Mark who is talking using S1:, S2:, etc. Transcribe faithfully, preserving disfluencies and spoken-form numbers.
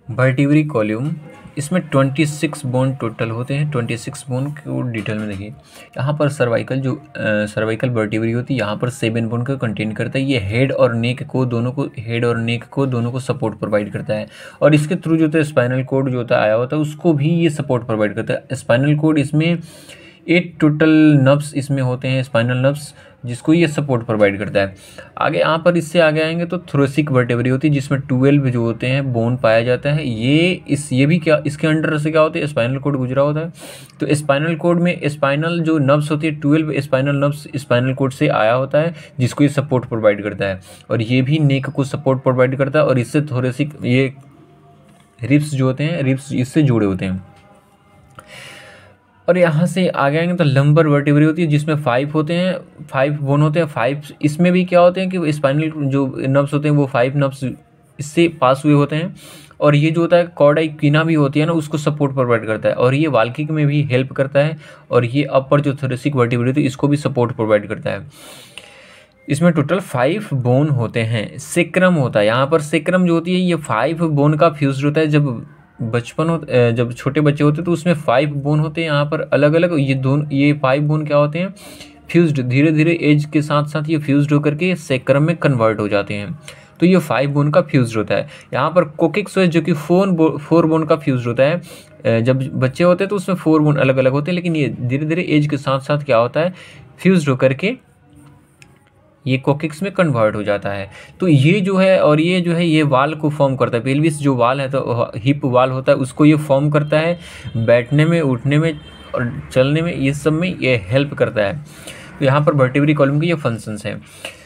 S1: Vertebrae column, इसमें छब्बीस bone total होते हैं। छब्बीस बोन को डिटेल में देखिए। यहाँ पर सर्वाइकल जो सर्वाइकल वर्टिब्री होती है यहाँ पर सेवन बोन का कंटेन करता है। ये हेड और नेक को दोनों को हेड और नेक को दोनों को सपोर्ट प्रोवाइड करता है, और इसके थ्रू जो होता है स्पाइनल कोड जो होता है आया होता है उसको भी ये सपोर्ट प्रोवाइड करता है। स्पाइनल कोड इसमें एट टोटल नर्व्स इसमें होते हैं, स्पाइनल नर्व्स, जिसको ये सपोर्ट प्रोवाइड करता है। आगे यहाँ पर इससे आगे आएंगे तो थोरेसिक वर्टेब्री होती है जिसमें ट्वेल्व जो होते हैं बोन पाया जाता है। ये इस ये भी क्या इसके अंडर से क्या होते हैं, स्पाइनल कोड गुजरा होता है। तो स्पाइनल कोड में स्पाइनल जो नर्व्स होती है twelve spinal nerves spinal cord से आया होता है, जिसको ये सपोर्ट प्रोवाइड करता है, और ये भी नेक को सपोर्ट प्रोवाइड करता है। और इससे थोरेसिक ये रिब्स जो होते हैं रिब्स इससे जुड़े होते हैं। और यहाँ से आगे आएंगे तो लंबर वर्टिब्री होती है जिसमें फाइव होते हैं, फाइव बोन होते हैं। फाइव इसमें भी क्या होते हैं कि स्पाइनल जो नर्व्स होते हैं वो फाइव नर्व्स इससे पास हुए होते हैं। और ये जो होता है कॉर्ड इक्विना भी होती है ना, उसको सपोर्ट प्रोवाइड करता है, और ये वाल्किक में भी हेल्प करता है। और ये अपर जो थोरेसिक वर्टिब्री होती है इसको भी सपोर्ट प्रोवाइड करता है। इसमें टोटल फाइव बोन होते हैं। सेक्रम होता है, यहाँ पर सेक्रम जो होती है ये फाइव बोन का फ्यूज होता है। जब बचपन हो जब छोटे बच्चे होते हैं तो उसमें फाइव बोन होते हैं, यहाँ पर अलग अलग ये दोनों ये फाइव बोन क्या होते हैं, फ्यूज्ड, धीरे धीरे एज के साथ साथ ये फ्यूज्ड होकर के सेक्रम में कन्वर्ट हो जाते हैं। तो ये फाइव बोन का फ्यूज्ड होता है। यहाँ पर कोकिक्सोइड जो कि फोर बो, फोर बोन का फ्यूज्ड होता है। जब बच्चे होते हैं तो उसमें फोर बोन अलग अलग होते हैं, लेकिन ये धीरे धीरे एज के साथ साथ क्या होता है, फ्यूज्ड होकर के ये कोकिक्स में कन्वर्ट हो जाता है। तो ये जो है और ये जो है ये वाल को फॉर्म करता है। पेल्विस जो वाल है तो हिप वाल होता है, उसको ये फॉर्म करता है। बैठने में, उठने में और चलने में, ये सब में ये हेल्प करता है। तो यहाँ पर वर्टिब्री कॉलम के ये फंक्शंस हैं।